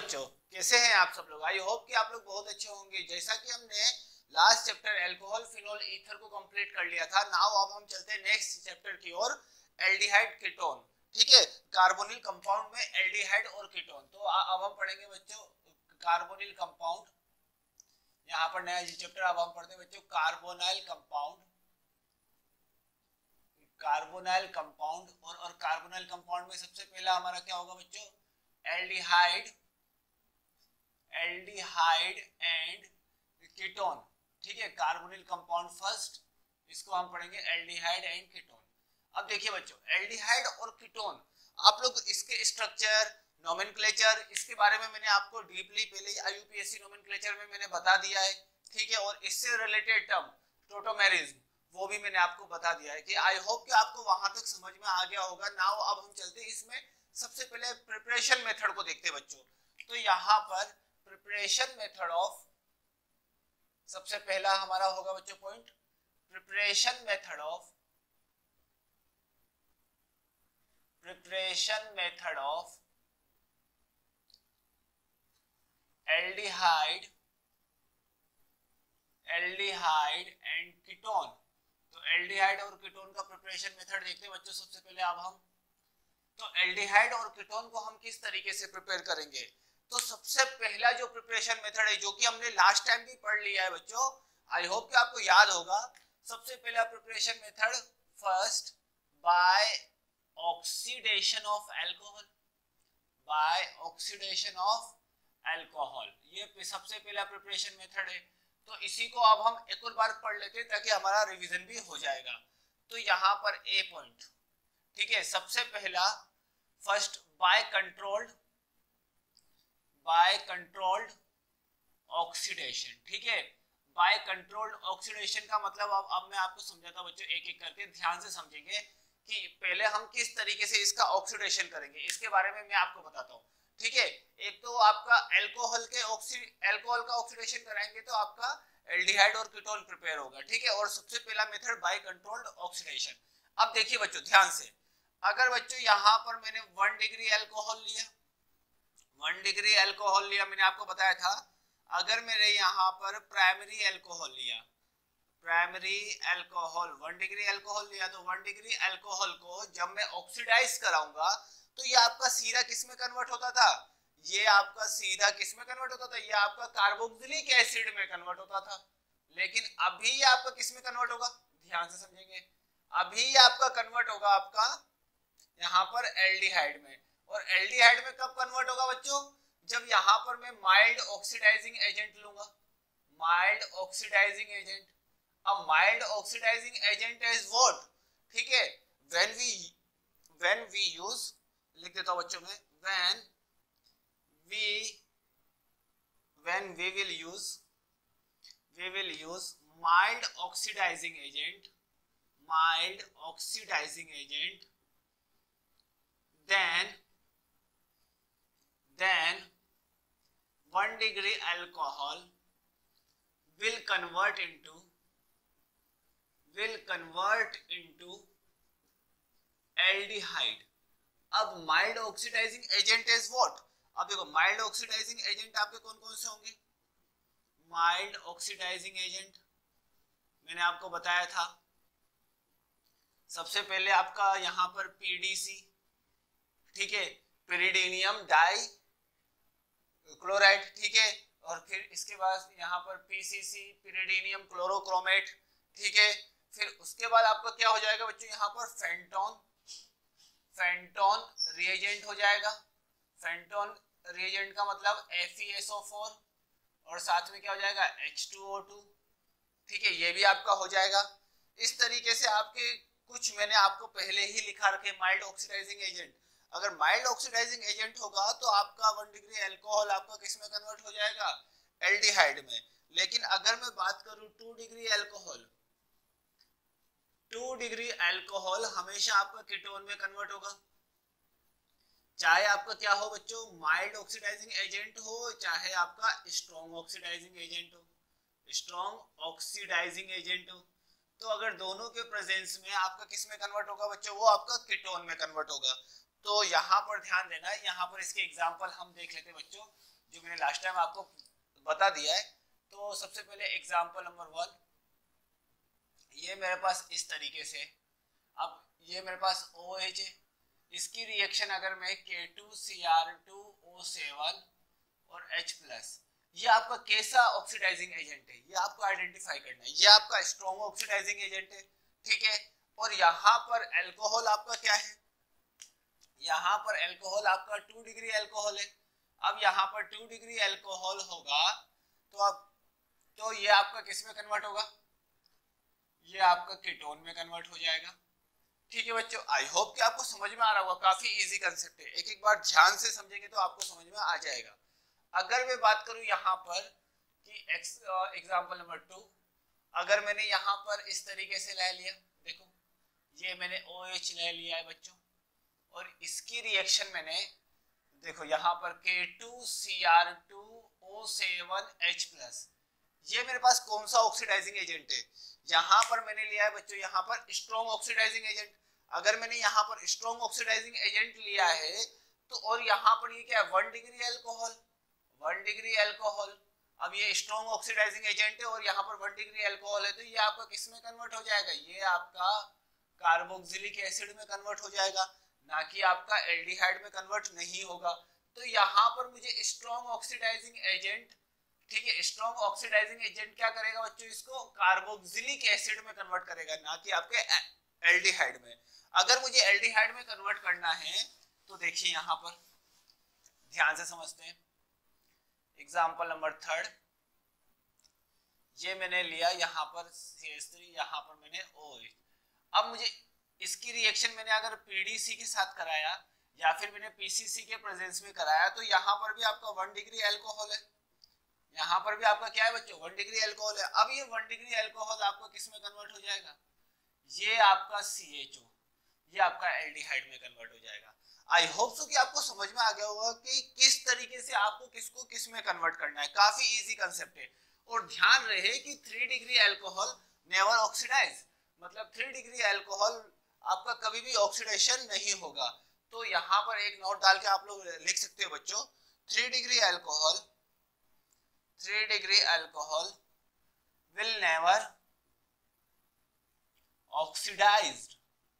बच्चों, कैसे हैं आप सब लोग? आई होप कि आप लोग बहुत अच्छे होंगे। जैसा कि हमने last chapter alcohol phenol ether को कंप्लीट कर लिया था, नाउ अब हम चलते हैं नेक्स्ट चैप्टर की ओर, एल्डिहाइड कीटोन। ठीक है, कार्बोनिल कंपाउंड में एल्डिहाइड और कीटोन। तो अब हम पढ़ेंगे बच्चों कार्बोनिल कंपाउंड। यहाँ पर नया चैप्टर अब हम पढ़ते हैं बच्चों कार्बोनाइल कंपाउंड। कार्बोनाइल कंपाउंड और कार्बोनाइल कंपाउंड में सबसे पहला हमारा क्या होगा बच्चों? Aldehyde, aldehyde and ketone. ठीक है, कार्बोनिल कंपाउंड फर्स्ट, इसको हम पढ़ेंगे एल्डिहाइड एंड कीटोन। अब देखिए बच्चों, एल्डिहाइड और कीटोन, आप लोग इसके स्ट्रक्चर, नोमेनक्लेचर, इसके बारे में मैंने आपको डीपली पहले आईयूपीएससी नोमेनक्लेचर में मैंने बता दिया है। ठीक है, और इससे रिलेटेड टर्म टोटोमेरिज्म वो भी मैंने आपको बता दिया है कि आई होप कि आपको वहां तक समझ में आ गया होगा। नाउ अब हम चलते हैं इसमें सबसे पहले प्रिपरेशन मेथड को देखते बच्चों। तो यहाँ पर प्रिपरेशन मेथड ऑफ, सबसे पहला हमारा होगा बच्चों point preparation method of, preparation method of aldehyde, aldehyde and ketone. तो एल्डिहाइड और कीटोन का प्रिपरेशन मेथड देखते हैं बच्चों सबसे पहले। अब हम तो एल्डिहाइड और कीटोन को हम किस तरीके से प्रिपेयर करेंगे? तो सबसे पहला जो प्रिपरेशन मेथड है, जो कि हमने लास्ट टाइम भी पढ़ लिया है बच्चों, आई होप कि आपको याद होगा। सबसे पहला preparation method first by oxidation of alcohol, by oxidation of alcohol, ये सबसे पहला प्रिपरेशन मेथड है। तो इसी को अब हम एक और बार पढ़ लेते हैं ताकि हमारा रिवीजन भी हो जाएगा। तो यहाँ पर ए पॉइंट, ठीक है, सबसे पहला first by controlled, by controlled oxidation. ठीक है, बाय कंट्रोल्ड ऑक्सीडेशन का मतलब अब मैं आपको समझाता हूं बच्चों, एक एक करके ध्यान से समझेंगे कि पहले हम किस तरीके से इसका ऑक्सीडेशन करेंगे, इसके बारे में मैं आपको बताता हूं। ठीक है, एक तो आपका अल्कोहल का ऑक्सीडेशन कराएंगे तो आपका एल्डिहाइड और कीटोन प्रिपेयर होगा। ठीक है, और सबसे पहला मेथड बाय कंट्रोल्ड ऑक्सीडेशन। अब देखिए बच्चों ध्यान से, अगर बच्चों यहाँ पर मैंने 1 डिग्री अल्कोहल लिया, 1 डिग्री अल्कोहल लिया, मैंने आपको बताया था। अगर मेरे यहाँ पर प्राइमरी अल्कोहल लिया, प्राइमरी अल्कोहल 1 डिग्री अल्कोहल लिया, तो 1 डिग्री अल्कोहल को जब मैं ऑक्सीडाइज कराऊंगा तो ये आपका सीधा किस में कन्वर्ट होता था? ये आपका सीधा किस में कन्वर्ट होता था? ये आपका कार्बोक्सिलिक एसिड में कन्वर्ट होता था। लेकिन अभी ये आपका किस में कन्वर्ट होगा? ध्यान से समझेंगे, अभी आपका कन्वर्ट होगा आपका यहाँ पर एल्डिहाइड में। और एल्डिहाइड में कब कन्वर्ट होगा बच्चों? जब यहाँ पर मैं माइल्ड ऑक्सीडाइजिंग एजेंट लूंगा, माइल्ड ऑक्सीडाइजिंग एजेंट। अब mild oxidising agent is what? ठीक है, व्हेन वी यूज, लिख देता हूं बच्चों में, when we will use mild oxidizing agent, mild oxidizing agent, then 1 degree alcohol will convert into aldehyde. अब mild oxidising agent is what? अब देखो माइल्ड ऑक्सीडाइजिंग एजेंट आपके कौन कौन से होंगे? माइल्ड ऑक्सीडाइजिंग एजेंट मैंने आपको बताया था, सबसे पहले आपका यहाँ पर पीडीसी, ठीक है, पिरिडीनियम डाई क्लोराइड। ठीक है, और फिर इसके बाद यहाँ पर पीसीसी, पिरिडीनियम क्लोरोक्रोमेट। ठीक है, फिर उसके बाद आपका क्या हो जाएगा बच्चों? यहाँ पर फेंटोन, फेंटोन रिएजेंट हो जाएगा। फेंटोन रिएजेंट का मतलब FeSO4 और साथ में क्या हो जाएगा? H2O2। ठीक है, ये भी आपका हो जाएगा। इस तरीके से आपके कुछ मैंने आपको पहले ही लिखा रखे माइल्ड ऑक्सीडाइजिंग एजेंट। अगर माइल्ड ऑक्सीडाइजिंग एजेंट होगा तो आपका 1 डिग्री अल्कोहल आपका किस में कन्वर्ट हो जाएगा? एल्डिहाइड में। लेकिन अगर मैं बात करूं 2 डिग्री अल्कोहल, 2 डिग्री अल्कोहल हमेशा आपका कीटोन में कन्वर्ट होगा। चाहे आपका क्या हो बच्चों, माइल्ड ऑक्सीडाइजिंग एजेंट हो, चाहे आपका स्ट्रॉन्ग ऑक्सीडाइजिंग एजेंट हो, स्ट्रॉन्ग ऑक्सीडाइजिंग एजेंट हो। तो अगर दोनों के प्रेजेंस में आपका किस में कन्वर्ट होगा बच्चों? वो आपका कीटोन में कन्वर्ट होगा। तो यहाँ पर ध्यान देना, यहाँ पर इसके एग्जांपल हम देख लेते हैं बच्चों। जो मैंने लास्ट टाइम आपको बता दिया है। तो सबसे पहले एग्जांपल नंबर 1, ये मेरे पास इस तरीके से, अब ये मेरे पास OH है, इसकी रिएक्शन अगर मैं K2Cr2O7 और H+, ये आपका कैसा ऑक्सीडाइजिंग एजेंट है, ये आपको आइडेंटिफाई करना है। ये आपका स्ट्रॉन्ग ऑक्सीडाइजिंग एजेंट है, ठीक है। और यहाँ पर अल्कोहल आपका क्या है, यहाँ पर अल्कोहल आपका 2 डिग्री अल्कोहल है। अब यहाँ पर 2 डिग्री अल्कोहल होगा तो ये आपका किस में कन्वर्ट होगा, ये आपका कीटोन में कन्वर्ट हो जाएगा। ठीक है बच्चों, आई होप कि आपको समझ में आ रहा होगा, काफी इजी कांसेप्ट है, एक एक बार ध्यान से समझेंगे तो आपको समझ में आ जाएगा। अगर मैं बात करूं यहाँ पर कि एग्जांपल नंबर 2, अगर मैंने यहाँ पर इस तरीके से ले लिया, देखो ये मैंने OH ले लिया है बच्चों, और इसकी रिएक्शन मैंने देखो यहाँ पर K2Cr2O7H+, ये मेरे पास कौन सा ऑक्सीडाइजिंग एजेंट है, यहाँ पर मैंने लिया है बच्चों यहाँ पर स्ट्रॉन्ग ऑक्सीडाइजिंग एजेंट। अगर मैंने यहाँ पर स्ट्रॉन्ग ऑक्सीडाइजिंग एजेंट लिया है तो, और यहाँ पर ये क्या है 1 डिग्री अल्कोहल, 1 डिग्री अल्कोहल। अब ये स्ट्रॉन्ग ऑक्सीडाइजिंग एजेंट है और यहाँ पर 1 डिग्री अल्कोहल है, तो ये आपका किस में कन्वर्ट हो जाएगा, ये आपका कार्बोक्सिलिक एसिड में कन्वर्ट हो जाएगा, ना कि आपका एल्डिहाइड में कन्वर्ट नहीं होगा। तो यहाँ पर मुझे स्ट्रॉन्ग ऑक्सीडाइजिंग एजेंट, ठीक है, स्ट्रॉन्ग ऑक्सीडाइजिंग एजेंट क्या करेगा बच्चों, इसको कार्बोक्सिलिक एसिड में कन्वर्ट करेगा, ना कि आपके एल्डिहाइड में। अगर मुझे एल्डिहाइड में कन्वर्ट करना है तो देखिए यहाँ पर ध्यान से समझते हैं। एग्जांपल नंबर 3, ये मैंने लिया यहाँ पर CH3, यहाँ पर मैंने OH। अब मुझे इसकी रिएक्शन मैंने अगर PDC के साथ कराया या फिर मैंने PCC के प्रेजेंस में कराया, तो यहाँ पर भी आपका 1 डिग्री अल्कोहल है, यहाँ पर भी आपका क्या है बच्चों 1 डिग्री अल्कोहल है। अब ये 1 डिग्री अल्कोहल आपका किस में कन्वर्ट हो जाएगा, ये आपका CHO, ये आपका एल्डिहाइड में कन्वर्ट हो जाएगा। आई होप सो कि आपको समझ में आ गया होगा कि किस तरीके से आपको किसको किस में कन्वर्ट करना है, काफी इजी कांसेप्ट है। और ध्यान रहे कि 3 डिग्री अल्कोहल नेवर ऑक्सीडाइज, मतलब 3 डिग्री अल्कोहल आपका कभी भी ऑक्सीडेशन नहीं होगा। तो यहाँ पर एक नोट डाल के आप लोग लिख सकते हो बच्चों, 3 degree alcohol, 3 degree alcohol will never oxidized,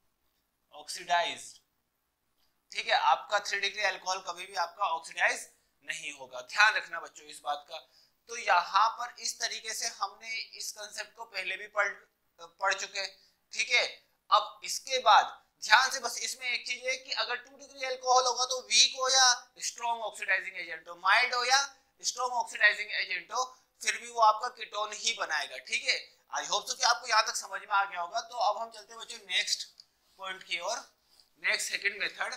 ठीक है, आपका 3 डिग्री अल्कोहल कभी भी आपका ऑक्सीडाइज नहीं होगा, ध्यान रखना बच्चों इस बात का। तो यहाँ पर इस तरीके से हमने इस कंसेप्ट को पहले भी पढ़ चुके, ठीक है। अब इसके बाद ध्यान से बस इसमें एक चीज है कि अगर 2 डिग्री अल्कोहल होगा तो वीक हो या स्ट्रॉन्ग ऑक्सीडाइजिंग एजेंट हो, माइल्ड हो या स्ट्रॉन्ग ऑक्सीडाइजिंग एजेंट हो, फिर भी वो आपका कीटोन ही बनाएगा, ठीक है। आई होप सो कि आपको यहाँ तक समझ में आ गया होगा। तो अब हम चलते हैं बच्चों नेक्स्ट पॉइंट की ओर, next second method.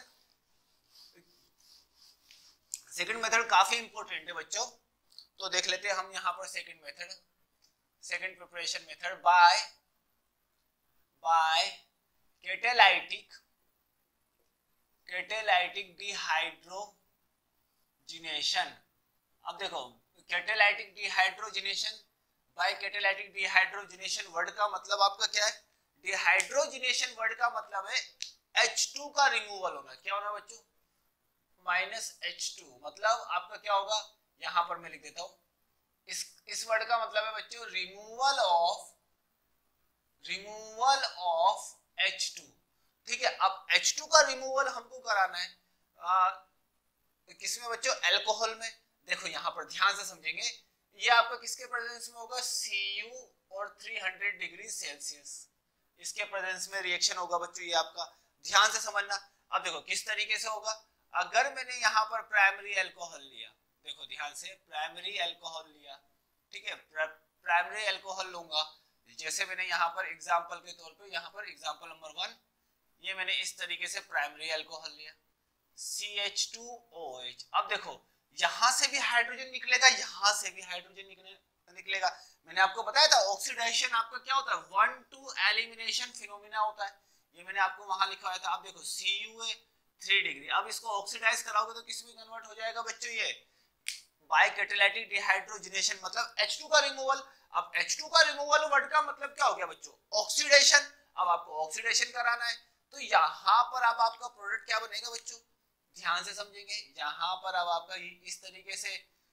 Second method काफी इंपॉर्टेंट है बच्चों, तो देख लेते हैं हम यहाँ पर second method, second preparation method by catalytic dehydrogenation. अब देखो catalytic dehydrogenation, by catalytic dehydrogenation word का मतलब आपका क्या है, डिहाइड्रोजिनेशन वर्ड का मतलब है H2 का रिमूवल होना। क्या होना बच्चों, -H2, मतलब आपका क्या होगा, यहां पर मैं लिख देता हूं, इस वर्ड का मतलब है बच्चों रिमूवल ऑफ H2, ठीक है। अब H2 का रिमूवल हमको कराना है किसमें बच्चों, अल्कोहल में। देखो यहाँ पर ध्यान से समझेंगे, ये आपका किसके प्रेजेंस में होगा, Cu और 300 डिग्री सेल्सियस, इसके प्रेजेंस में रिएक्शन होगा बच्चों, ये आपका ध्यान से समझना। अब देखो किस तरीके से होगा, अगर मैंने यहाँ पर प्राइमरी अल्कोहल लिया, देखो ध्यान से प्राइमरी अल्कोहल लिया, ठीक है, प्राइमरी अल्कोहल लूंगा, जैसे मैंने यहाँ पर एग्जांपल के तौर पे, यहाँ पर एग्जांपल नंबर 1, ये मैंने इस तरीके से प्राइमरी अल्कोहल लिया CH2OH। अब देखो यहाँ से भी हाइड्रोजन निकलेगा, यहाँ से भी हाइड्रोजन निकलेगा। मैंने आपको बताया था ऑक्सीडेशन आपका क्या होता है, 1 to एलिमिनेशन फिनोमिना होता है, ये मैंने आपको वहां लिखवाया था। अब देखो Cu है 3 डिग्री, अब इसको ऑक्सीडाइज कराओगे तो किस में कन्वर्ट हो जाएगा बच्चों, ये बाय कैटालाइटिक डिहाइड्रोजिनेशन, मतलब H2 का रिमूवल। अब H2 का रिमूवल वर्ड का मतलब क्या हो गया बच्चों, ऑक्सीडेशन। अब आपको ऑक्सीडेशन कराना है, तो यहाँ पर अब आपका प्रोडक्ट क्या बनेगा बच्चों, ध्यान से समझेंगे। यहाँ पर अब आपका इस तरीके से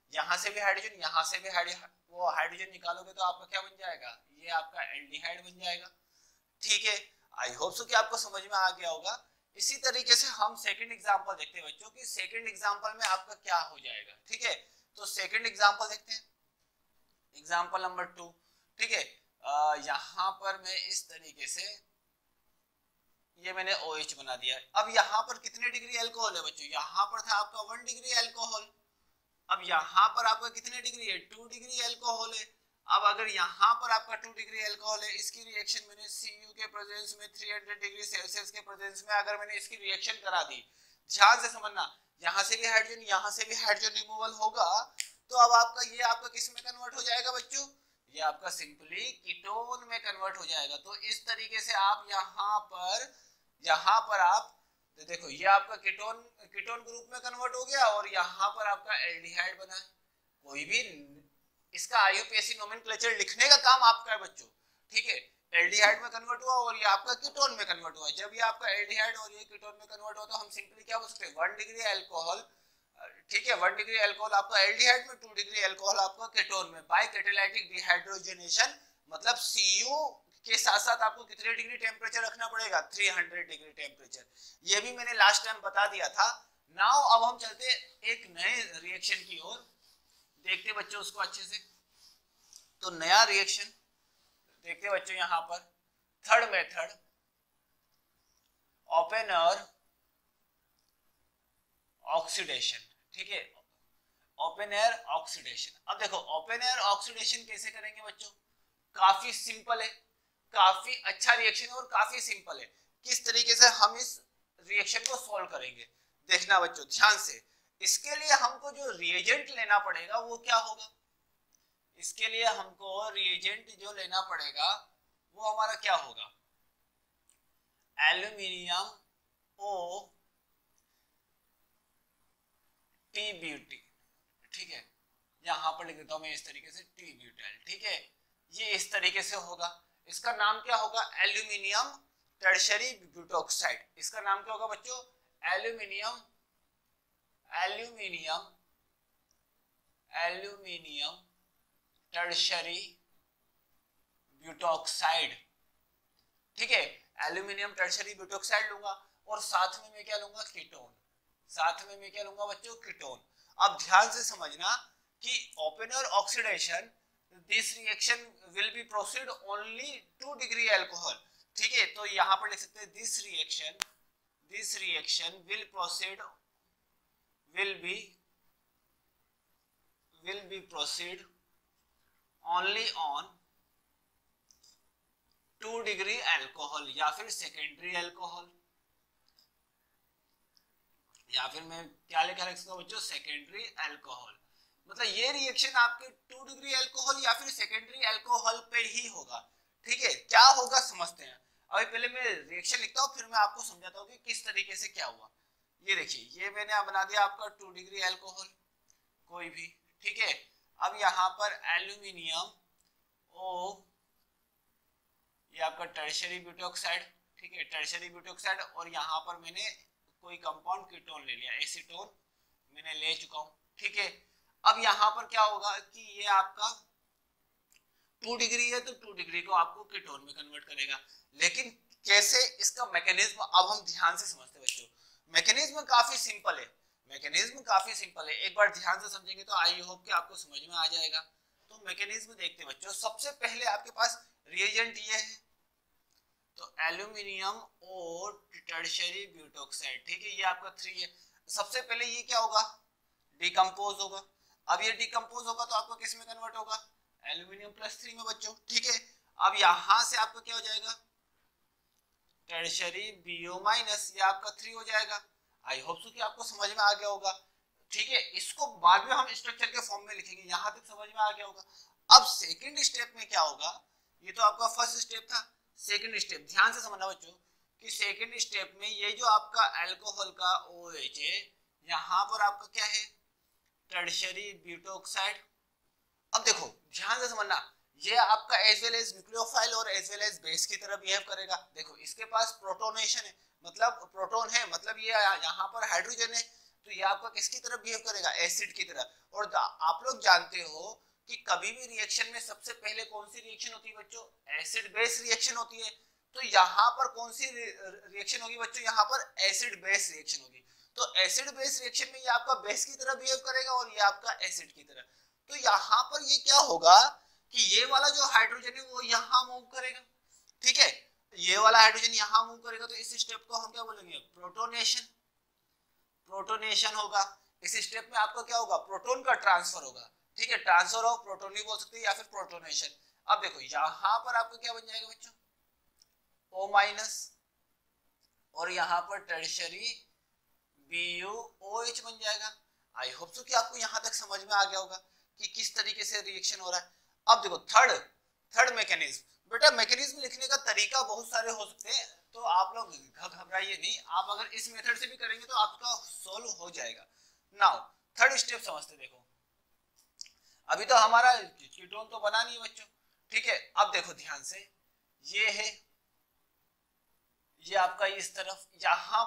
यहाँ से भी हाइड्रोजन, यहाँ से भी वो हाइड्रोजन निकालोगे तो आपका क्या बन जाएगा, ये आपका एल्डिहाइड बन जाएगा। ठीक है, आई होप सो कि आपको समझ में आ गया होगा। इसी तरीके से हम सेकंड एग्जांपल देखते हैं बच्चों कि सेकंड एग्जांपल में आपका क्या हो जाएगा। ठीक है, तो सेकंड एग्जांपल देखते हैं, एग्जांपल नंबर 2। ठीक है, यहाँ पर मैं इस तरीके से ये मैंने OH बना दिया। अब यहाँ पर कितने डिग्री अल्कोहल है बच्चों, यहाँ पर था आपका 1 डिग्री अल्कोहल। अब यहाँ पर आपका कितने डिग्री है, 2 डिग्री अल्कोहल है। अब अगर यहाँ पर आपका 2 डिग्री अल्कोहल है, इसकी रिएक्शन मैंने Cu के प्रेजेंस में 300 डिग्री सेल्सियस के प्रेजेंस में अगर मैंने इसकी रिएक्शन करा दी, ध्यान से समझना, यहाँ से भी हाइड्रोजन, यहाँ से भी हाइड्रोजन रिमूवल होगा, तो अब आपका ये आपका किस में कन्वर्ट हो जाएगा बच्चों, ये आपका सिंपली कीटोन में कन्वर्ट हो जाएगा। तो इस तरीके से आप यहाँ पर आप तो देखो ये आपका कीटोन ग्रुप में कन्वर्ट हो गया और यहाँ पर आपका एल्डिहाइड बना है। कोई भी इसका आईयूपीएसी नोमेनक्लेचर लिखने का काम आपका है बच्चों। ठीक है, एल्डिहाइड में कन्वर्ट हुआ और ये आपका कीटोन में कन्वर्ट हुआ। जब ये आपका एल्डिहाइड और ये कीटोन में कन्वर्ट हुआ तो हम सिंपली क्या बोल सकते हैं, 1 डिग्री अल्कोहल। ठीक है, 1 डिग्री अल्कोहल आपका एल्डिहाइड में, 2 डिग्री अल्कोहल आपका कीटोन में, बाय कैटालाइटिक डिहाइड्रोजनेशन। मतलब Cu के साथ साथ आपको कितने डिग्री टेम्परेचर रखना पड़ेगा, 300 डिग्री टेम्परेचर। ये भी मैंने लास्ट टाइम बता दिया था। नाउ अब हम चलते एक नए रिएक्शन की ओर, देखते बच्चों उसको अच्छे से। तो नया रिएक्शन देखते बच्चों, यहाँ पर third method, open air oxidation. ठीक है, ओपन एयर ऑक्सीडेशन। अब देखो ओपन एयर ऑक्सीडेशन कैसे करेंगे बच्चों, काफी सिंपल है, काफी अच्छा रिएक्शन और काफी सिंपल है। किस तरीके से हम इस रिएक्शन को सॉल्व करेंगे देखना बच्चों ध्यान से। इसके लिए हमको जो रिएजेंट लेना पड़ेगा वो क्या होगा, इसके लिए हमको रिएजेंट जो लेना पड़ेगा वो हमारा क्या होगा, एल्यूमिनियम ओ टी ब्यूटी। ठीक है, यहां पर लिख देता हूं मैं इस तरीके से टी ब्यूटाइल। ठीक है, ये इस तरीके से होगा। इसका नाम क्या होगा, एल्यूमिनियम टर्शरी ब्यूटोक्साइड। इसका नाम क्या होगा बच्चों, एल्यूमिनियम टर्शरी ब्यूटोक्साइड। ठीक है, एल्यूमिनियम टर्शरी ब्यूटोक्साइड लूंगा और साथ में मैं क्या लूंगा, कीटोन। साथ में मैं क्या लूंगा बच्चों, कीटोन। अब ध्यान से समझना कि open air oxidation, this reaction will be proceed only 2 degree alcohol। ठीक है, तो यहाँ पर लिख सकते हैं this reaction will proceed only on 2 degree alcohol या फिर सेकेंडरी अल्कोहल, या फिर मैं क्या लिखा रख सकता हूँ बच्चों, सेकेंडरी अल्कोहल। मतलब ये रिएक्शन आपके 2 डिग्री अल्कोहल या फिर सेकेंडरी अल्कोहल पे ही होगा। ठीक है, क्या होगा समझते हैं। अभी पहले मैं रिएक्शन लिखता हूँ, फिर मैं आपको समझाता हूँ कि किस तरीके से क्या हुआ। ये देखिए, ये मैंने बना दिया आपका 2 डिग्री अल्कोहल कोई भी। ठीक है, अब यहाँ पर एल्यूमिनियम ओ, ये आपका टर्शरी ब्यूटोक्साइड। ठीक है, टर्शरी ब्यूटोक्साइड, और यहाँ पर मैंने कोई कंपाउंड कीटोन ले लिया, एसीटोन मैंने ले चुका हूँ। ठीक है, अब यहाँ पर क्या होगा कि ये आपका 2 डिग्री है तो 2 डिग्री को आपको कीटोन में कन्वर्ट करेगा। लेकिन कैसे, इसका मैकेनिज्म अब हम ध्यान से समझते बच्चों। मैकेनिज्म काफी सिंपल है, एक बार ध्यान से समझेंगे तो आई होप कि आपको समझ में आ जाएगा। तो मैकेनिज्म देखते बच्चों। सबसे पहले आपके पास रिएजेंट ये है, तो एल्यूमिनियम और टर्शरी ब्यूटोक्साइड। ठीक है, ये आपका 3 है। सबसे पहले ये क्या होगा, डिकम्पोज होगा। अब ये डिकम्पोज होगा तो आपको किस में कन्वर्ट होगा, एल्यूमिनियम +3 में बच्चों। ठीक है, अब यहां से आपको क्या हो जाएगा, टर्शरी BO- ये आपका 3 हो जाएगा। आई होप सो कि आपको समझ में आ गया होगा। ठीक है, इसको बाद में हम स्ट्रक्चर के फॉर्म में लिखेंगे, यहां तक समझ में आ गया होगा। अब सेकंड स्टेप में क्या होगा, ये तो आपका फर्स्ट स्टेप था। सेकंड स्टेप ध्यान से समझना बच्चों कि सेकंड स्टेप में ये जो आपका अल्कोहल का OH है, यहां पर आपका क्या है, टर्शरी ब्यूटोक्साइड। अब देखो ध्यान से समझना, ये आपका एज वेल एज न्यूक्लियोफाइल और एज वेल एज बेस की तरह बिहेव करेगा। देखो इसके पास प्रोटोनेशन है, मतलब प्रोटॉन है, मतलब ये यहाँ पर हाइड्रोजन है, तो ये आपका किसकी तरह बिहेव करेगा, एसिड की तरह। और आप लोग जानते हो कि कभी भी रिएक्शन में सबसे पहले कौन सी रिएक्शन होती है बच्चों, एसिड बेस रिएक्शन होती है। तो यहाँ पर कौन सी रिएक्शन होगी बच्चों, यहाँ पर एसिड बेस रिएक्शन होगी। तो एसिड बेस रिएक्शन में ये आपका बेस की तरह बिहेव करेगा और ये आपका एसिड की तरह। तो यहाँ पर ये क्या होगा कि ये वाला जो हाइड्रोजन है वो यहाँ मूव करेगा, ठीक है, ये वाला हाइड्रोजन यहाँ मूव करेगा। तो इस स्टेप को हम क्या बोलेंगे, प्रोटोनेशन। प्रोटोनेशन होगा। इस स्टेप में आपका क्या होगा, प्रोटोन का ट्रांसफर होगा, ठीक है, ट्रांसफर ऑफ प्रोटोन भी बोल सकते हैं या फिर प्रोटोनेशन। अब देखो यहाँ पर आपका क्या बन जाएगा बच्चों, O माइनस, और यहाँ पर टर्शियरी BuOH बन जाएगा। आई होप सो कि आपको यहाँ तक समझ में आ गया होगा कि किस तरीके से रिएक्शन हो रहा है। अब देखो थर्ड मैकेनिज्म। बेटा मैकेनिज्म लिखने का तरीका बहुत सारे हो सकते हैं, तो आप लोग घबराइए नहीं, आप अगर इस मेथड से भी करेंगे तो आपका सोल्व हो जाएगा। नाउ थर्ड स्टेप समझते, देखो अभी तो हमारा कीटोन तो बना नहीं बच्चों, ठीक है। अब देखो ध्यान से, ये है, ये आपका इस तरफ, यहाँ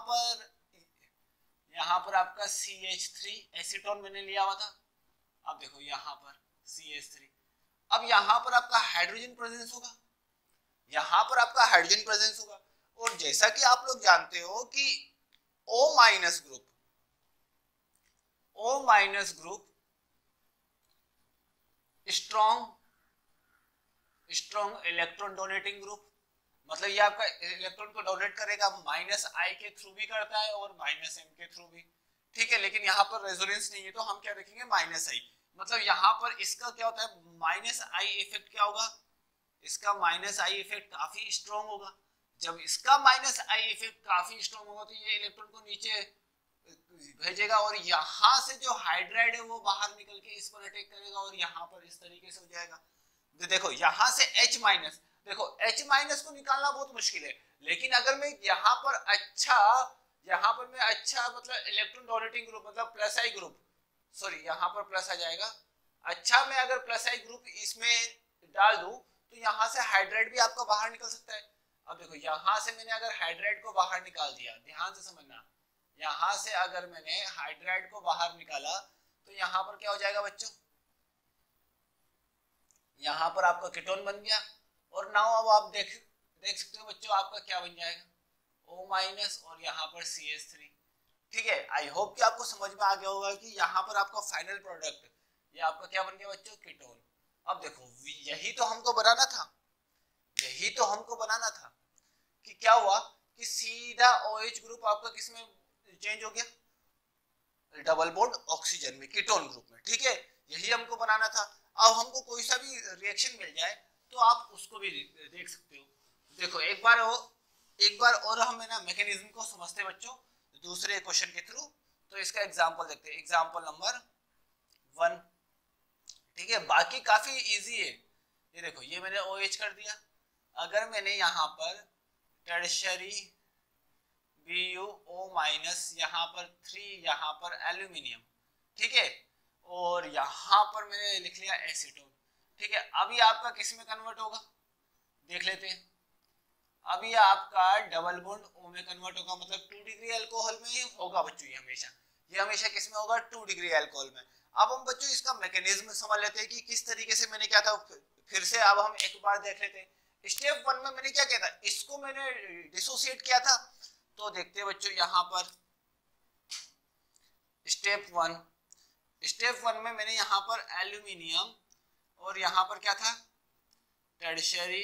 पर आपका CH3 एसीटोन मैंने लिया हुआ था। अब देखो यहाँ पर CH3, अब यहाँ पर आपका हाइड्रोजन प्रेजेंस होगा, यहाँ पर आपका हाइड्रोजन प्रेजेंस होगा। और जैसा कि आप लोग जानते हो कि O minus group strong electron donating group, मतलब ये आपका इलेक्ट्रॉन को डोनेट करेगा, -I के थ्रू भी करता है और -M के थ्रू भी, ठीक है। लेकिन यहाँ पर रेजोनेंस नहीं है तो हम क्या देखेंगे, -I। मतलब यहाँ पर इसका क्या होता है, -I इफेक्ट क्या होगा, इसका -I इफेक्ट काफी स्ट्रॉन्ग होगा। जब इसका -I इफेक्ट काफी स्ट्रॉन्ग होगा तो ये इलेक्ट्रॉन को नीचे भेजेगा और यहाँ से जो हाइड्राइड है वो बाहर निकल के इस पर अटैक करेगा और यहाँ पर इस तरीके से हो जाएगा। देखो यहाँ से H-, देखो H- को निकालना बहुत मुश्किल है, लेकिन अगर मैं यहाँ पर अच्छा मतलब इलेक्ट्रॉन डोनेटिंग ग्रुप मतलब +I ग्रुप, सॉरी यहाँ पर प्लस आ जाएगा, अच्छा मैं अगर +I ग्रुप इसमें डाल दूं तो यहाँ से हाइड्राइड भी आपका बाहर निकल सकता है। अब देखो यहाँ से मैंने अगर हाइड्राइड को बाहर निकाल दिया, ध्यान से समझना, यहाँ से अगर मैंने हाइड्राइड को बाहर निकाला तो यहाँ पर क्या हो जाएगा बच्चों, यहाँ पर आपका कीटोन बन गया। और नाउ अब आप देख सकते हो बच्चों आपका क्या बन जाएगा, O- और यहाँ पर CH3, ठीक है। आई होप कि आपको समझ में आ गया होगा कि यहाँ पर आपका फाइनल प्रोडक्ट ये आपका क्या बन गया बच्चों, कीटोन। अब देखो यही तो हमको बनाना था, कि क्या हुआ कि सीधा OH ग्रुप आपका किसमें चेंज हो गया, डबल बॉन्ड ऑक्सीजन में, कीटोन ग्रुप में, ठीक है। यही हमको बनाना था। अब हमको कोई सा भी रिएक्शन मिल जाए तो आप उसको भी देख सकते हो। देखो एक बार और हम है ना मैकेनिज्म को समझते बच्चों दूसरे क्वेश्चन के थ्रू। तो इसका एग्जांपल देखते हैं, एग्जांपल नंबर 1, ठीक है। बाकी काफी इजी है। ये देखो ये मैंने OH कर दिया, अगर मैंने यहाँ पर टर्शियरी BuO- यहाँ पर 3, यहाँ पर एल्यूमिनियम, ठीक है, और यहाँ पर मैंने लिख लिया एसीटोन, ठीक है। अब ये आपका किस में कन्वर्ट होगा देख लेते हैं। अब ये आपका डबल बॉन्ड O में कन्वर्ट होगा, मतलब 2 डिग्री अल्कोहल में ही होगा बच्चों। ये हमेशा किस में होगा, 2 डिग्री अल्कोहल में। अब हम बच्चों इसका मैकेनिज्म समझ लेते हैं कि किस तरीके से मैंने क्या था, फिर से अब हम एक बार देख लेते हैं। स्टेप 1 में मैंने क्या किया था, इसको मैंने डिसोसिएट किया था। तो देखते हैं बच्चों यहाँ पर स्टेप 1 में मैंने यहाँ पर एल्यूमिनियम और यहाँ पर क्या था, टर्शियरी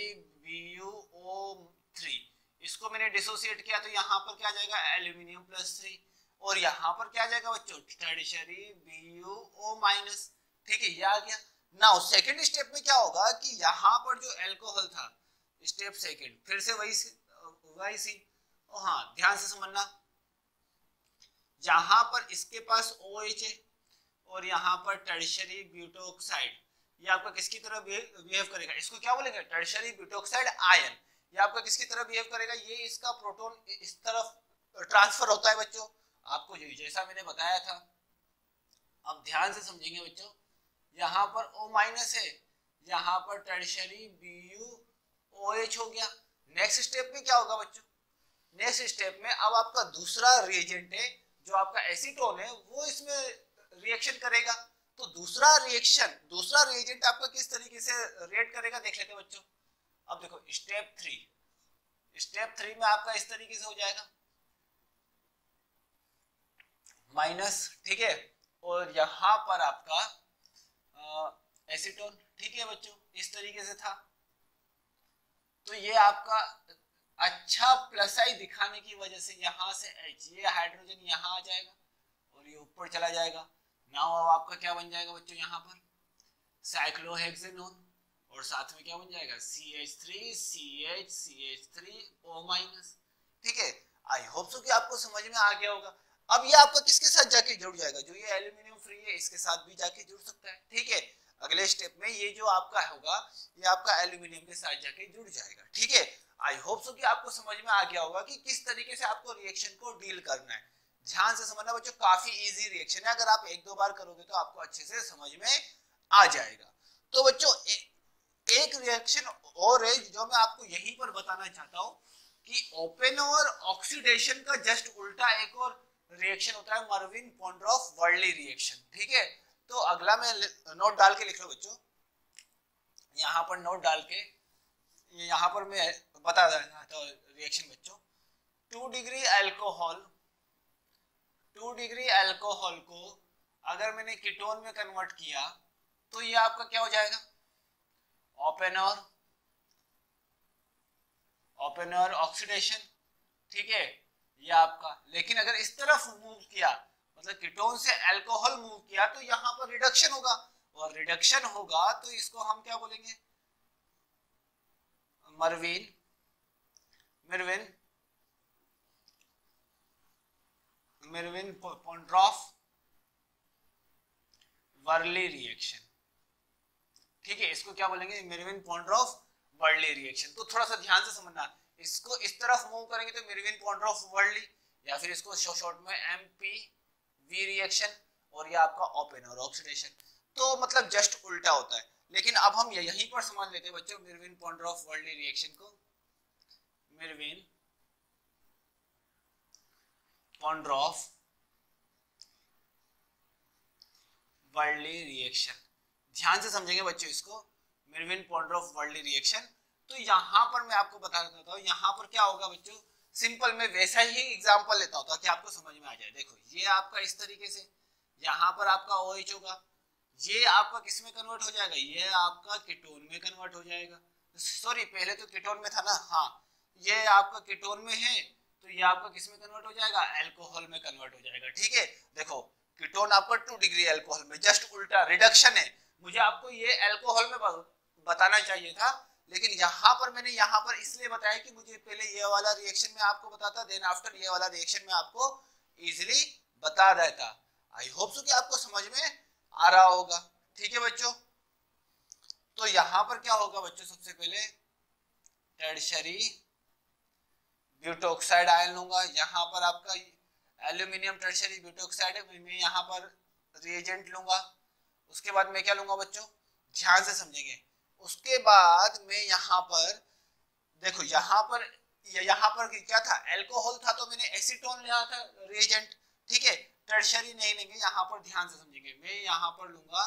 BuO3, इसको मैंने डिसोसिएट किया तो यहाँ पर क्या जाएगा, एल्यूमिनियम +3, और यहाँ पर क्या जाएगा बच्चों, टर्शियरी BuO-, ठीक है, ये आ गया। नाउ सेकंड स्टेप में क्या होगा कि यहाँ पर जो अल्कोहल था, स्टेप सेकंड, फिर से वही सीन। हाँ ध्यान से समझना, यहाँ पर इसके पास OH है और यहाँ पर टर्शियरी ब्यूटोक्साइड, ये आपका किसकी तरह बिहेव करेगा, इसको क्या बोलेंगे, टर्शियरी ब्यूटोक्साइड आयन। ये आपका किसकी तरह बिहेव करेगा, ये इसका प्रोटॉन इस तरफ ट्रांसफर होता है बच्चों, आपको जैसा मैंने बताया था। अब ध्यान से समझेंगे बच्चों, यहाँ पर O- है, यहाँ पर टर्शियरी BuOH हो गया। नेक्स्ट स्टेप में क्या होगा बच्चों, नेक्स्ट स्टेप में अब आपका दूसरा रिएजेंट है जो आपका एसीटोन है वो इसमें रिएक्शन करेगा। तो दूसरा रिएजेंट आपका किस तरीके से रिएक्ट करेगा देख लेते हैं बच्चों। अब देखो स्टेप थ्री में आपका इस तरीके से हो जाएगा माइनस, ठीक है, और यहां पर आपका एसीटोन, ठीक है बच्चों, इस तरीके से था। तो ये आपका अच्छा प्लस आई दिखाने की वजह से यहां से H, ये हाइड्रोजन यहां आ जाएगा और ये ऊपर चला जाएगा। नाउ अब आपका क्या बन जाएगा बच्चों, यहाँ पर साइक्लोहेक्सेनोन और साथ में क्या बन जाएगा CH3CH3O-, ठीक है। आई होप सो कि आपको समझ में आ गया होगा। अब ये आपका किसके साथ जाके जुड़ जाएगा, जो ये एल्यूमिनियम फ्री है इसके साथ भी जाके जुड़ सकता है, ठीक है। अगले स्टेप में ये जो आपका होगा ये आपका एल्यूमिनियम के साथ जाके जुड़ जाएगा, ठीक है। आई होप सो कि आपको समझ में आ गया होगा कि किस तरीके से आपको रिएक्शन को डील करना है। ध्यान से समझना बच्चों, काफी इजी रिएक्शन है, अगर आप एक दो बार करोगे तो आपको अच्छे से समझ में आ जाएगा। तो बच्चों एक रिएक्शन और है जो मैं आपको यहीं पर बताना चाहता हूं कि ओपेनहेवर ऑक्सीडेशन का जस्ट उल्टा एक और रिएक्शन होता है मर्विन पॉन्ड्रोफ वर्ली रिएक्शन, ठीक है। तो अगला में नोट डाल के लिख लो बच्चों, यहाँ पर नोट डाल के यहाँ पर मैं बता देना तो रिएक्शन बच्चों, 2 डिग्री अल्कोहल को अगर मैंने कीटोन में कन्वर्ट किया तो ये आपका क्या हो जाएगा, ओपेनहेवर ऑक्सीडेशन, ठीक है, ये आपका। लेकिन अगर इस तरफ मूव किया मतलब कीटोन से अल्कोहल मूव किया तो यहाँ पर रिडक्शन होगा, और रिडक्शन होगा तो इसको हम क्या बोलेंगे, मर्विन पॉन्ड्रोफ वर्ली रिएक्शन, ठीक है। इसको क्या बोलेंगे, मर्विन पॉन्ड्रोफ वर्ली रिएक्शन। तो थोड़ा सा ध्यान से समझना, इसको इस तरफ मूव करेंगे तो मर्विन पॉन्ड्रोफ वर्ली, या फिर इसको शॉर्ट में MPV रिएक्शन, और ये आपका ओपेनहेवर ऑक्सीडेशन। तो मतलब जस्ट उल्टा होता है। लेकिन अब हम यहीं पर समझ लेते हैं बच्चों मर्विन पॉन्ड्रोफ वर्ली रिएक्शन को, मर्विन पॉन्ड्रोफ वर्ली रिएक्शन। ध्यान से समझेंगे बच्चों इसको, मर्विन पॉन्ड्रोफ वर्ली रिएक्शन। तो यहां पर मैं आपको बता देता हूं यहां पर क्या होगा बच्चों, सिंपल मैं वैसा ही एग्जांपल लेता हूं ताकि आपको समझ में आ जाए। देखो ये आपका इस तरीके से, यहां पर आपका OH होगा, ये आपका किस में कन्वर्ट हो जाएगा, ये आपका कीटोन में कन्वर्ट हो जाएगा। सॉरी पहले तो कीटोन में था ना, हाँ ये आपका कीटोन में है तो ये आपका किस में कन्वर्ट हो जाएगा, अल्कोहल में कन्वर्ट हो जाएगा, ठीक है। देखो कीटोन आपका 2 डिग्री अल्कोहल में, जस्ट उल्टा रिडक्शन है। मुझे आपको ये अल्कोहल में बताना चाहिए था, लेकिन यहाँ पर मैंने यहाँ पर इसलिए बताया कि मुझे पहले ये वाला रिएक्शन में आपको बताता, देन आफ्टर ये वाला रिएक्शन में आपको इजीली बता देता। आई होप सो कि आपको समझ में आ रहा होगा, ठीक है बच्चों। तो यहाँ पर क्या होगा बच्चों, सबसे पहले टर्शरी ब्यूटोक्साइड आयन लूंगा, यहाँ पर आपका एल्यूमिनियम टर्शरी ब्यूटोक्साइड है, मैं यहाँ पर रिएजेंट लूंगा। उसके बाद मैं क्या लूंगा बच्चों, ध्यान से समझेंगे। उसके बाद मैं यहाँ पर देखो यहाँ पर क्या था, अल्कोहल था तो मैंने एसीटोन लिया था रिएजेंट, ठीक है। टर्शरी नहीं लेंगे, यहाँ पर ध्यान से समझेंगे। मैं यहाँ पर लूंगा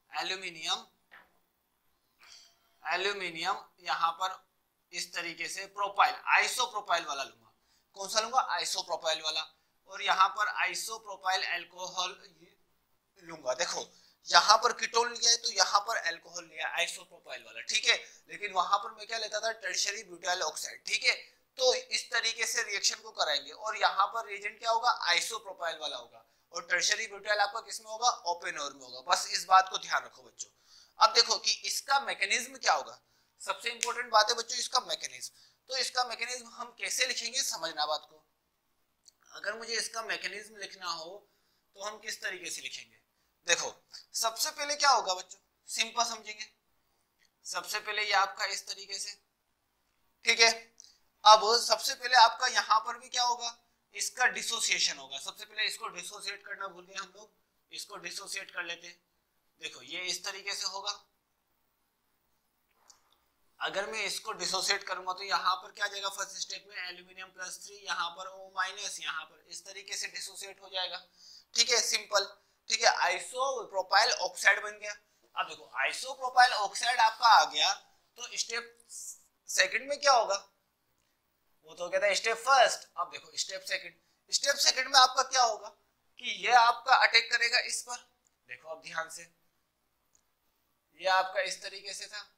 एल्यूमिनियम यहाँ पर इस तरीके से प्रोपाइल, आइसोप्रोपाइल वाला लूंगा। कौन सा लूंगा, आइसोप्रोपाइल वाला। और यहाँ पर आइसोप्रोपाइल अल्कोहल लूंगा। देखो यहाँ पर कीटोन लिया है तो यहाँ पर अल्कोहल लिया आइसोप्रोपाइल वाला, ठीक है। लेकिन वहां पर मैं क्या लेता था, टर्शरी ब्यूटाइल ऑक्साइड, ठीक है। तो इस तरीके से रिएक्शन को कराएंगे और यहाँ पर रिएजेंट क्या होगा, आइसोप्रोपाइल वाला होगा, और टर्शरी ब्यूटाइल आपका किसमें होगा, ओपेनहेवर में होगा। बस इस बात को ध्यान रखो बच्चों। अब देखो कि इसका मैकेनिज्म क्या होगा, सबसे इंपॉर्टेंट बात है बच्चों इसका मैकेनिज्म। तो इसका मैकेनिज्म हम कैसे लिखेंगे, समझना बात को। अगर मुझे इसका मैकेनिज्म लिखना हो तो हम किस तरीके से लिखेंगे, देखो सबसे पहले क्या होगा बच्चों, सिंपल समझेंगे। सबसे पहले ये आपका इस तरीके से, ठीक है। अब सबसे पहले आपका यहाँ पर भी क्या होगा, इसका डिसोसिएशन होगा। सबसे पहले इसको डिसोसिएट करना भूल गए हम लोग, इसको डिसोसिएट कर लेते। देखो ये इस तरीके से होगा, अगर मैं इसको डिसोसिएट करूंगा तो यहाँ पर क्या जाएगा, फर्स्ट स्टेप में एल्यूमिनियम +3, यहाँ पर O-, यहाँ पर इस तरीके से डिसोसिएट हो जाएगा। ठीक है, सिंपल। ठीक है, आइसोप्रोपाइल ऑक्साइड बन गया। अब देखो आइसोप्रोपाइल ऑक्साइड आपका आ गया, तो स्टेप सेकंड में क्या होगा, वो तो कहता है स्टेप फर्स्ट। अब देखो स्टेप सेकंड में आपका क्या होगा कि ये आपका अटैक करेगा इस पर। देखो अब ध्यान से, ये आपका इस तरीके से था।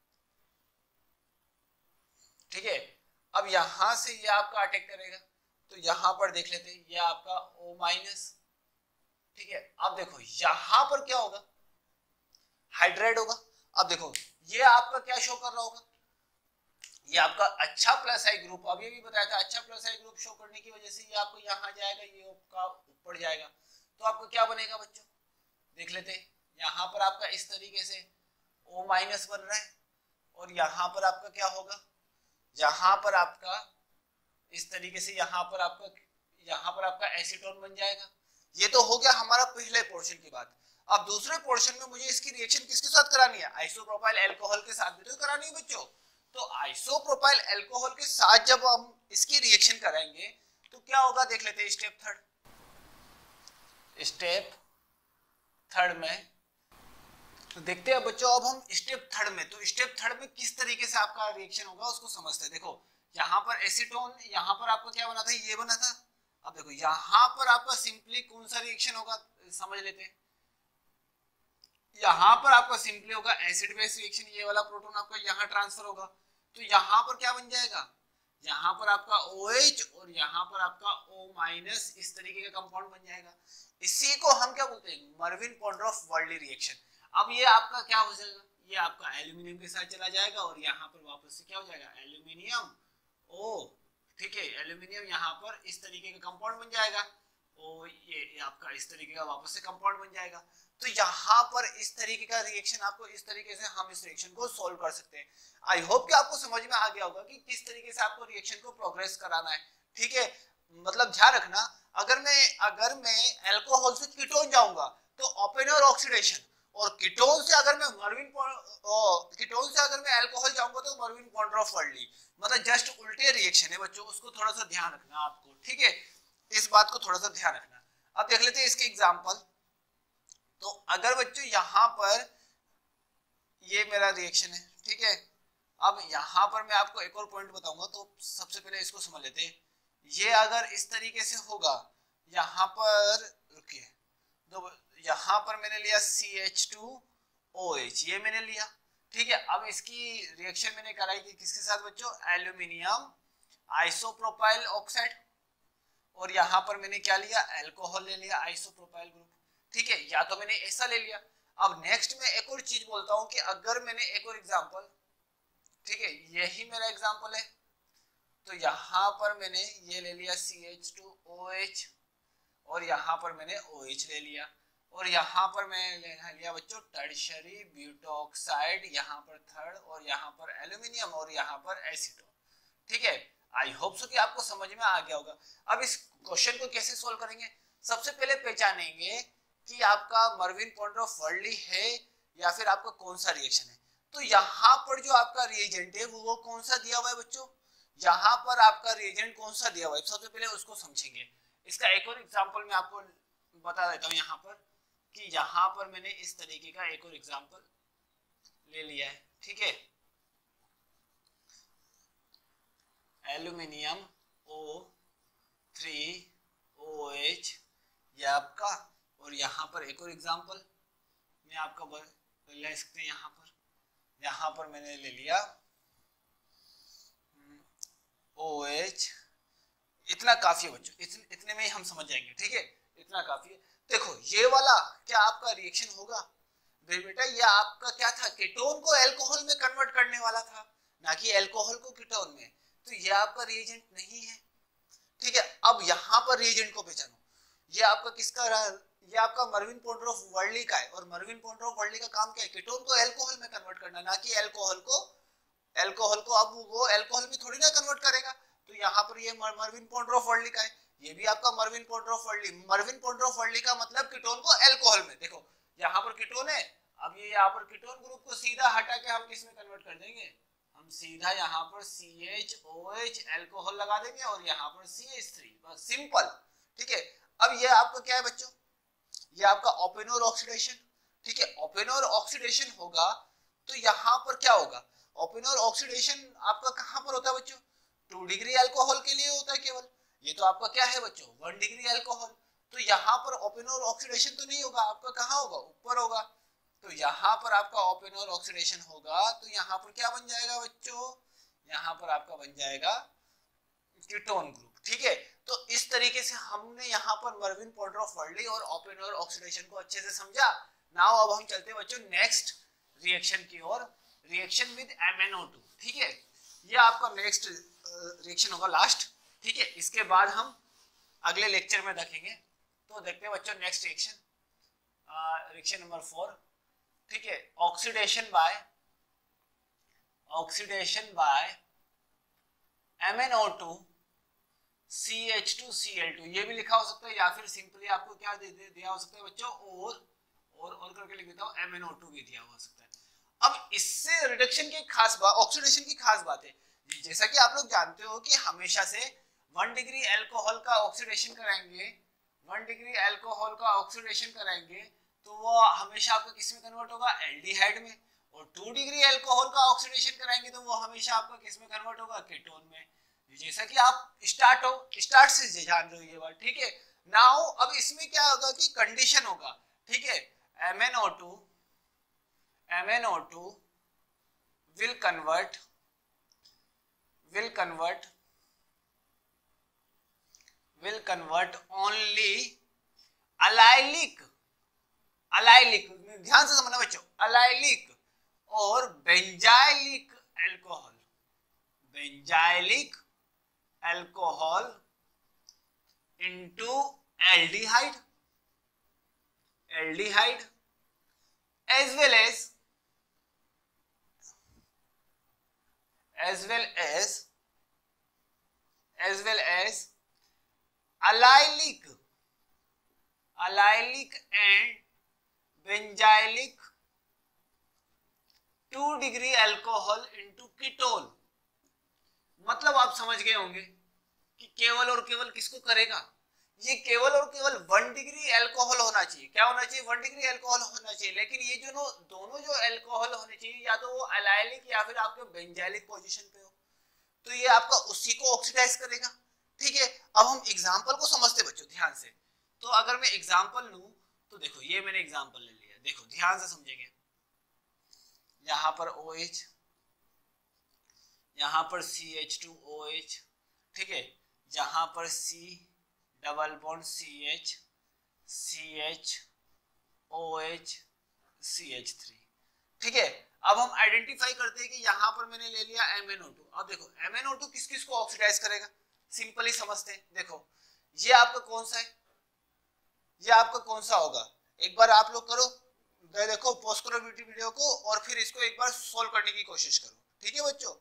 ठीक है, अब यहां से ये आपका अटैक करेगा, तो यहां पर देख लेते हैं, ये आपका O-। ठीक है, अब देखो यहां पर क्या होगा, हाइड्राइड होगा। अब देखो ये आपका क्या शो कर रहा होगा, ये आपका अच्छा प्लस आई ग्रुप, अभी भी बताया था, अच्छा प्लस आई ग्रुप शो करने की वजह से ये आपको यहाँ जाएगा, ये आपका ऊपर जाएगा, तो आपको क्या बनेगा बच्चों, देख लेते हैं। यहाँ पर आपका इस तरीके से O- बन रहा है, और यहाँ पर आपका क्या होगा, यहाँ पर आपका इस तरीके से यहाँ पर आपका एसीटोन बन जाएगा। ये तो हो गया हमारा पहले पोर्शन की बात। अब दूसरे पोर्शन में मुझे इसकी रिएक्शन किसके साथ करानी है, आइसोप्रोपाइल अल्कोहल के साथ भी तो करानी है बच्चों। तो आइसोप्रोपाइल अल्कोहल के साथ जब हम इसकी रिएक्शन कराएंगे तो क्या होगा, देख लेते हैं स्टेप थर्ड में। तो देखते हैं बच्चों, अब हम स्टेप थर्ड में, तो स्टेप थर्ड में किस तरीके से आपका रिएक्शन होगा उसको समझते हैं। देखो यहाँ पर एसीटोन, यहाँ पर आपका क्या बना था, ये बना था। अब देखो यहाँ पर आपका सिंपली कौन सा रिएक्शन होगा समझ लेते हैं। यहाँ पर आपका सिंपली होगा एसिड बेस रिएक्शन, ये वाला प्रोटॉन आपका यहाँ ट्रांसफर होगा, तो यहाँ पर क्या बन जाएगा, यहाँ पर आपका OH और यहाँ पर आपका O- इस तरीके का कंपाउंड बन जाएगा। इसी को हम क्या बोलते हैं, मर्विन पॉन्ड्रोफ वर्ली रिएक्शन। अब ये आपका क्या हो जाएगा, ये आपका एल्यूमिनियम के साथ चला जाएगा और यहाँ पर वापस से क्या हो जाएगा, एल्यूमिनियम O। ठीक है, एल्यूमिनियम यहाँ पर इस तरीके का कंपाउंड बन जाएगा, ओ ये आपका इस तरीके का वापस से कंपाउंड बन जाएगा। तो यहाँ पर इस तरीके का रिएक्शन, आपको इस तरीके से हम इस रिएक्शन को सोल्व कर सकते हैं। आई होप कि आपको समझ में आ गया होगा कि किस तरीके से आपको रिएक्शन को प्रोग्रेस कराना है। ठीक है, मतलब ध्यान रखना, अगर मैं अल्कोहल से कीटोन जाऊंगा तो ओपेनर ऑक्सीडेशन, और कीटोन से अगर मैं अल्कोहल जाऊंगा तो मर्विन पॉन्ड्रोफ वर्ली, मतलब जस्ट उल्टे रिएक्शन है बच्चों, उसको थोड़ा सा ध्यान रखना आपको। ठीक है, इस बात को थोड़ा सा ध्यान रखना। अब देख लेते हैं इसके एग्जांपल। तो अगर बच्चों यहाँ पर ये मेरा रिएक्शन है, ठीक है, अब यहाँ पर मैं आपको एक और पॉइंट बताऊंगा, तो सबसे पहले इसको समझ लेते हैं। ये अगर इस तरीके से होगा, यहाँ पर रुकिए, तो यहाँ पर मैंने लिया CH2OH, ये मैंने लिया। ठीक है, अब इसकी रिएक्शन मैंने कराई कि किसके साथ बच्चों, एल्यूमिनियम आइसोप्रोपाइल ऑक्साइड, और यहाँ पर मैंने क्या लिया, अल्कोहल ले लिया, आइसोप्रोपाइल ग्रुप। ठीक है, या तो मैंने ऐसा ले लिया। अब नेक्स्ट में एक और चीज बोलता हूं कि अगर मैंने एक और एग्जांपल, ठीक है, यही मेरा एग्जांपल है, तो यहाँ पर मैंने ये ले लिया CH2OH, और यहाँ पर मैंने OH ले लिया, और यहाँ पर मैंने लिया बच्चों टर्शियरी ब्यूटोक्साइड, यहाँ पर थर्ड, और यहाँ पर एल्यूमिनियम, और यहाँ पर एसीटोन। ठीक है, आई होप सो कि आपको समझ में आ गया होगा। अब इस क्वेश्चन को कैसे सोल्व करेंगे, सबसे पहले पहचानेंगे कि आपका मर्विन पॉन्ड्रोफ वर्ली है या फिर आपका कौन सा रिएक्शन है। तो यहाँ पर जो आपका रिएजेंट है वो कौन सा दिया हुआ है बच्चों, यहाँ पर आपका रिएजेंट कौन सा दिया हुआ है, सबसे पहले उसको समझेंगे। इसका एक और एग्जांपल मैं आपको बता देता हूँ, यहाँ पर कि यहाँ पर मैंने इस तरीके का एक और एग्जांपल ले लिया है। ठीक है, एल्यूमिनियम O3OH ये आपका, और यहाँ पर एक और एग्जांपल मैं आपका ले सकते हैं। यहाँ पर मैंने ले लिया OH। इतना काफी है बच्चों, इतने में ही हम समझ जाएंगे। ठीक है, इतना काफी है। देखो ये वाला क्या आपका रिएक्शन होगा बेटा, ये आपका क्या था, कीटोन को अल्कोहल में कन्वर्ट करने वाला था, ना कि अल्कोहल को कीटोन में। तो ये आपका रिएजेंट नहीं है। ठीक है, अब यहाँ पर रिएजेंट को पहचानो, ये आपका किसका रहा, ये आपका मर्विन पॉन्ड्रोफ वर्ली का है, और मर्विन पॉन्ड्रोफ वर्ली का काम क्या है, कीटोन को अल्कोहल में कन्वर्ट करना, ना कि अल्कोहल को। अब वो अल्कोहल में थोड़ी ना कन्वर्ट करेगा। तो यहाँ पर ये मर्विन पॉन्ड्रोफ वर्ली का है, ये भी आपका Meerwein Ponndorf Verley. Meerwein Ponndorf Verley का मतलब कीटोन को अल्कोहल में, देखो यहाँ पर कीटोन है, अब ये यहाँ पर कीटोन ग्रुप को सीधा हटा के हम किस में कन्वर्ट कर देंगे, सीधा यहाँ पर CHOH अल्कोहल लगा देंगे और यहाँ पर CH3, बस सिंपल। ठीक है, अब ये आपका क्या है बच्चों, ये आपका ओपन और ऑक्सीडेशन। ठीक है, ओपन और ऑक्सीडेशन होगा तो यहाँ पर क्या होगा, ओपन और ऑक्सीडेशन आपका कहाँ पर होता है बच्चों, 2 डिग्री अल्कोहल के लिए होता है केवल। ये तो आपका क्या है बच्चों, 1 डिग्री अल्कोहल। तो यहाँ पर ओपन और ऑक्सीडेशन तो नहीं होगा, आपका कहाँ होगा, ऊपर होगा। तो यहाँ पर आपका ओपन और ऑक्सीडेशन होगा तो यहाँ पर क्या बन जाएगा बच्चों, यहाँ पर आपका बन जाएगा कीटोन ग्रुप। ठीक है, तो इस तरीके से हमने यहाँ पर मर्विन पोर्टर-ओ-वर्ली और ओपन और ऑक्सीडेशन को अच्छे से समझा। नाउ अब हम चलते हैं बच्चों नेक्स्ट रिएक्शन की ओर, रिएक्शन विद MnO2। ठीक है, ये आपका नेक्स्ट रिएक्शन होगा लास्ट। ठीक है, इसके बाद हम अगले लेक्चर में देखेंगे। तो देखते हैं बच्चों नेक्स्ट रिएक्शन, रिएक्शन नंबर 4। ठीक है, ऑक्सीडेशन बाय MnO2 CH2Cl2, ये भी लिखा हो सकता है या फिर सिंपली आपको क्या दिया हो सकता है बच्चों, और करके लिख देता हूं, MnO2 भी दिया हो सकता है। अब इससे रिडक्शन की खास बात, ऑक्सीडेशन की खास बात है, जैसा कि आप लोग जानते हो कि हमेशा से 1 डिग्री अल्कोहल का ऑक्सीडेशन कराएंगे, 1 डिग्री अल्कोहल का ऑक्सीडेशन कराएंगे तो वो हमेशा आपका किस में कन्वर्ट होगा, एल्डिहाइड में। और 2 डिग्री अल्कोहल का ऑक्सीडेशन कराएंगे तो वो हमेशा आपका किस में कन्वर्ट होगा, कीटोन में। जैसा कि आप स्टार्ट से जान रहे हो ये बात। ठीक है, नाउ अब इसमें क्या होगा कि कंडीशन होगा। ठीक है, MnO2 will convert only allylic, ध्यान से समझना बच्चों, allylic और benzylic alcohol into aldehyde as well as allylic and benzylic 2 degree alcohol into ketone. मतलब आप समझ गए होंगे कि केवल और केवल किसको करेगा, ये केवल और केवल 1 डिग्री अल्कोहल होना चाहिए। क्या होना चाहिए, 1 डिग्री अल्कोहल होना चाहिए। लेकिन ये जो दोनों जो अल्कोहल होने चाहिए या तो वो अलाइलिक या फिर आपके बेंजाइलिक पोजीशन पे हो, तो ये आपका उसी को ऑक्सीडाइज करेगा। ठीक है, अब हम एग्जांपल को समझते बच्चों ध्यान से। तो अगर मैं एग्जांपल लूं तो देखो, ये मैंने एग्जांपल ले लिया, देखो ध्यान से समझेंगे। यहाँ पर OH, यहाँ पर CH2OH, ठीक है, यहाँ पर C double bond CH OH CH3। ठीक है, अब हम आइडेंटिफाई करते हैं कि यहाँ पर मैंने ले लिया MnO2। अब देखो MnO2 किस किस को ऑक्सीडाइज करेगा, सिंपली समझते हैं। देखो ये आपका कौन सा है, ये आपका कौन सा होगा, एक बार आप लोग करो, देखो पॉज करो वीडियो को और फिर इसको एक बार सोल्व करने की कोशिश करो। ठीक है बच्चों,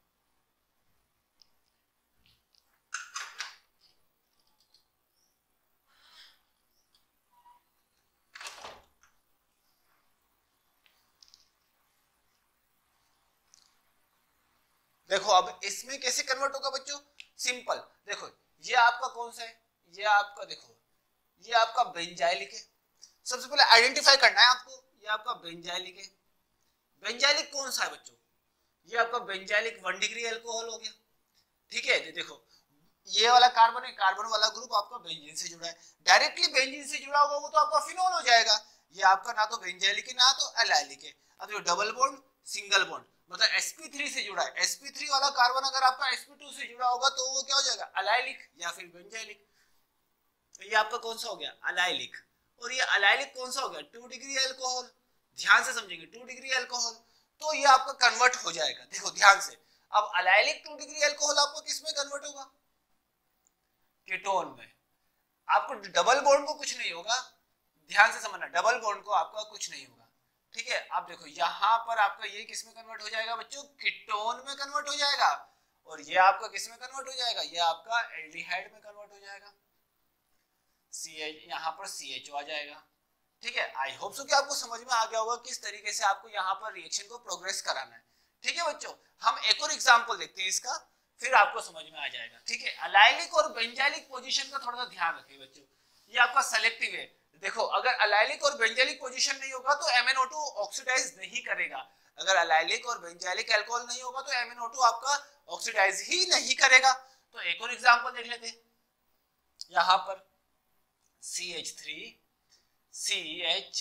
देखो अब इसमें कैसे कन्वर्ट होगा बच्चों, सिंपल। देखो ये आपका कौन सा है, ये आपका देखो, ये आपका बेंजाइलिक है। सबसे पहले आइडेंटिफाई करना है आपको, ये आपका बेंजाइलिक है। बेंजाइलिक कौन सा है बच्चों, ये आपका बेंजाइलिक 1 डिग्री अल्कोहल हो गया। ठीक है, देखो ये वाला कार्बन है, कार्बन वाला ग्रुप आपका बेंजीन से जुड़ा है। डायरेक्टली बेंजीन से जुड़ा होगा वो तो आपका फिनोल हो जाएगा। ये आपका ना तो बेंजाइलिक है ना तो एलाइलिक है। अब जो डबल बॉन्ड सिंगल बॉन्ड मतलब sp3 से जुड़ा है, sp3 वाला कार्बन अगर आपका sp2 से जुड़ा होगा तो वो क्या हो जाएगा, एलाइलिक या फिर बेंजाइलिक। तो ये आपका कौन सा हो गया, एलाइलिक। और ये एलाइलिक कौन सा हो गया, 2 डिग्री अल्कोहल। ध्यान से समझेंगे, 2 डिग्री अल्कोहल, तो ये आपका कन्वर्ट हो जाएगा। देखो ध्यान से, अब एलाइलिक 2 डिग्री अल्कोहल आपको किसमें कन्वर्ट होगा, कीटोन में। आपको डबल बॉन्ड को कुछ नहीं होगा, ध्यान से समझना, डबल बॉन्ड को आपका कुछ नहीं होगा। ठीक है, आप देखो यहाँ पर आपका ये किस में कन्वर्ट हो जाएगा बच्चों, कीटोन में कन्वर्ट हो जाएगा। और ये आपका किस में कन्वर्ट हो जाएगा, ये आपका एल्डिहाइड में कन्वर्ट हो जाएगा। CH, यहाँ पर CHO आ जाएगा। ठीक है, आई होप सो कि आपको समझ में आ गया होगा किस तरीके से आपको यहाँ पर रिएक्शन को प्रोग्रेस कराना है। ठीक है बच्चों, हम एक और एग्जांपल देखते हैं इसका, फिर आपको समझ में आ जाएगा। ठीक है, अलाइलिक और बेंजाइलिक पोजीशन का थोड़ा सा ध्यान रखिए बच्चों, ये आपका सेलेक्टिव है। देखो अगर अलाइलिक और बेंजाइलिक पोजीशन नहीं होगा तो MnO2 ऑक्सीडाइज नहीं करेगा, अगर अलाइलिक और बेंजाइलिक अल्कोहल नहीं होगा तो MnO2 आपका ऑक्सीडाइज ही नहीं करेगा। तो एक और एग्जांपल देख लेते हैं, यहां पर CH3 CH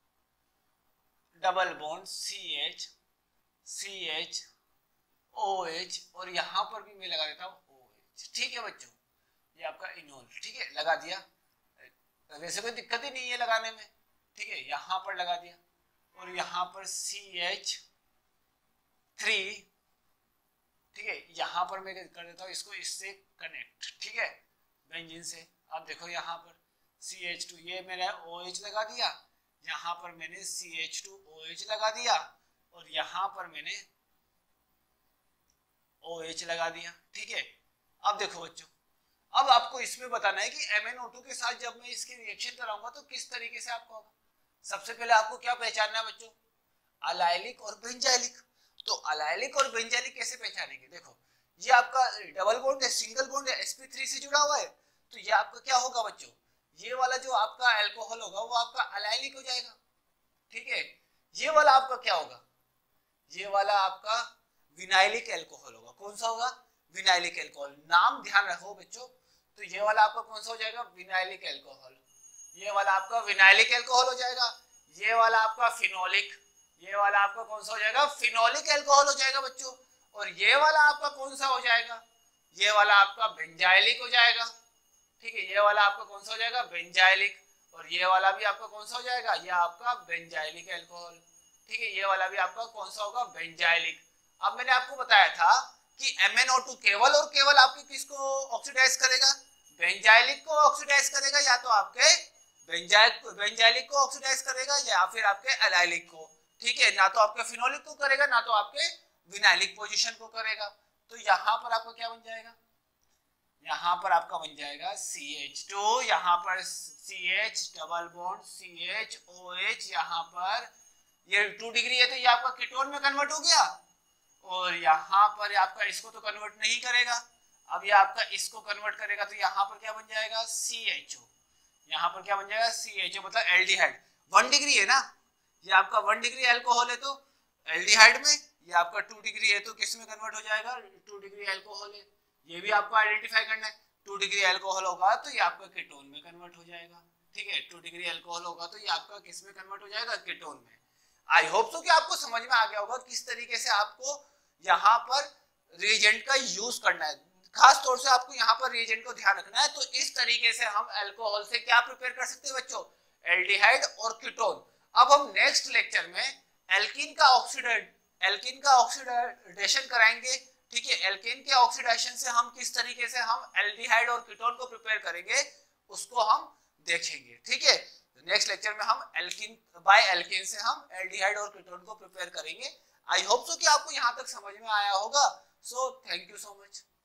double bond CH CH OH और यहां पर भी मैं लगा देता हूं OH। ठीक है बच्चों, ये आपका इनोल, ठीक है लगा दिया, वैसे कोई दिक्कत ही नहीं है लगाने में। ठीक है, यहां पर लगा दिया और यहां पर CH3, ठीक है यहां पर मैं कर देता हूं इसको इससे कनेक्ट, ठीक है बेंजीन से। अब देखो यहां पर CH2, ये मैंने OH लगा दिया, यहां पर मैंने CH2OH लगा दिया और यहां पर मैंने OH लगा दिया। ठीक है, अब देखो बच्चों, अब आपको इसमें बताना है कि MnO2 के साथ जब मैं इसकी रिएक्शन कराऊंगा तो किस तरीके से आपको होगा। सबसे पहले आपको क्या पहचानना है बच्चों, अलाइलिक और बेंजाइलिक। तो अलाइलिक और बेंजाइलिक कैसे पहचानेंगे, देखो ये आपका डबल बॉन्ड है, सिंगल बॉन्ड है, sp3 से जुड़ा हुआ है, तो ये आपका क्या होगा बच्चों, ये वाला जो आपका अल्कोहल होगा वो आपका अलाइलिक हो जाएगा। ठीक है, ये वाला आपका क्या होगा, ये वाला आपका विनाइलिक अल्कोहल होगा। कौन सा होगा, विनाइलिक अल्कोहल, नाम ध्यान रखो बच्चों। तो ये वाला आपका कौन सा हो जाएगा, विनाइलिक अल्कोहल, ये वाला आपका विनाइलिक अल्कोहल हो जाएगा। ये वाला आपका फिनोलिक, ये वाला आपका कौन सा हो जाएगा, फिनोलिक अल्कोहल हो जाएगा बच्चों। और ये वाला आपका कौन सा हो जाएगा, ये वाला आपका बेंजाइलिक हो जाएगा। ठीक है, ये वाला आपका कौन सा हो जाएगा, बेंजाइलिक, और ये वाला भी आपका कौन सा हो जाएगा, ये आपका बेंजाइलिक अल्कोहल। ठीक है, ये वाला भी आपका कौन सा होगा, बेंजाइलिक। अब मैंने आपको बताया था कि MnO2 केवल और केवल आपके किसको ऑक्सीडाइज करेगा, बेंजाइलिक को ऑक्सीडाइज करेगा, या तो आपके बेंजाइलिक को ऑक्सीडाइज करेगा या फिर आपके अलाइलिक को। ठीक है, ना तो आपके फिनोलिक को करेगा ना तो आपके विनाइलिक पोजीशन को करेगा। तो यहाँ पर आपका क्या बन जाएगा, यहाँ पर आपका बन जाएगा CH2, यहाँ पर CH डबल बॉन्ड CHOH, यहाँ पर ये 2 डिग्री है तो ये आपका कीटोन में कन्वर्ट हो गया, और यहाँ पर आपका इसको तो कन्वर्ट नहीं करेगा, अब ये आपका इसको कन्वर्ट करेगा, तो यहाँ पर क्या बन जाएगा CHO, यहाँ पर क्या बन जाएगा CHO, मतलब एल्डिहाइड। 1 डिग्री है ना, ये आपका 1 डिग्री अल्कोहल है तो एल्डिहाइड में, ये आपका 2 डिग्री है तो किस में कन्वर्ट हो जाएगा, 2 डिग्री अल्कोहल है, ये भी आपको आइडेंटिफाई करना है। 2 डिग्री अल्कोहल होगा तो ये आपका कीटोन में कन्वर्ट हो जाएगा। ठीक है, 2 डिग्री अल्कोहल होगा तो ये आपका किस में कन्वर्ट हो जाएगा, कीटोन में। आई होप सो कि आपको समझ में आ गया होगा किस तरीके से आपको यहाँ पर रिएजेंट का यूज करना है। खास तौर से आपको यहाँ पर रिएजेंट को ध्यान रखना है। तो इस तरीके से हम अल्कोहल से क्या प्रिपेयर कर सकते हैं बच्चों, एल्डिहाइड और कीटोन। अब हम नेक्स्ट लेक्चर में एल्कीन का ऑक्सीडेशन कराएंगे। ठीक है, एल्कीन के ऑक्सीडेशन से हम किस तरीके से हम एल्डिहाइड और कीटोन को प्रिपेयर करेंगे उसको हम देखेंगे। ठीक है, नेक्स्ट लेक्चर में हम एल्कीन बाय एल्कीन से हम एल्डिहाइड और कीटोन को प्रिपेयर करेंगे। आई होप सो कि आपको यहाँ तक समझ में आया होगा। So thank you so much.